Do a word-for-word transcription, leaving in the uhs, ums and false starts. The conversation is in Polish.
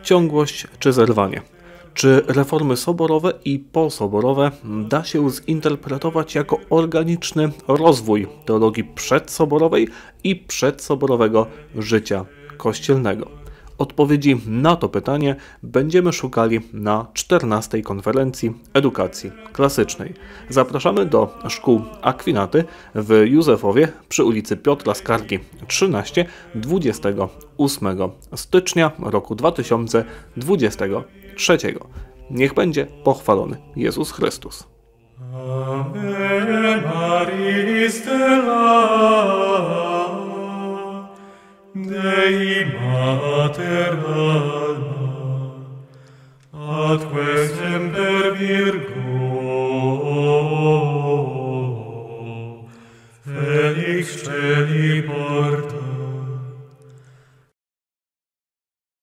Ciągłość czy zerwanie? Czy reformy soborowe i posoborowe da się zinterpretować jako organiczny rozwój teologii przedsoborowej i przedsoborowego życia kościelnego? Odpowiedzi na to pytanie będziemy szukali na czternastej konferencji edukacji klasycznej. Zapraszamy do szkół Akwinaty w Józefowie przy ulicy Piotra Skargi trzynaście dwudziestego ósmego stycznia roku dwa tysiące dwudziestego trzeciego. Niech będzie pochwalony Jezus Chrystus. Ave Maris stella, Dei Mater alma, atque semper Virgo, felix celi porta.